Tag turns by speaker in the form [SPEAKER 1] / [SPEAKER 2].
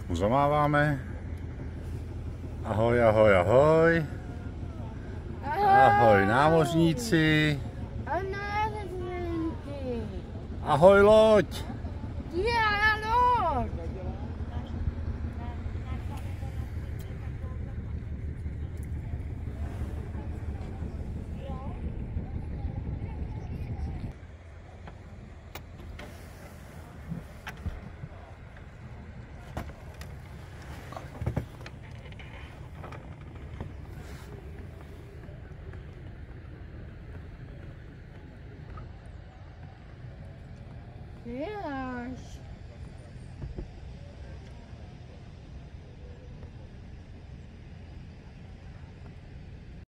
[SPEAKER 1] Tak mu zamáváme. Ahoj, ahoj, ahoj. Ahoj námořníci. Ahoj loď.
[SPEAKER 2] Yeah.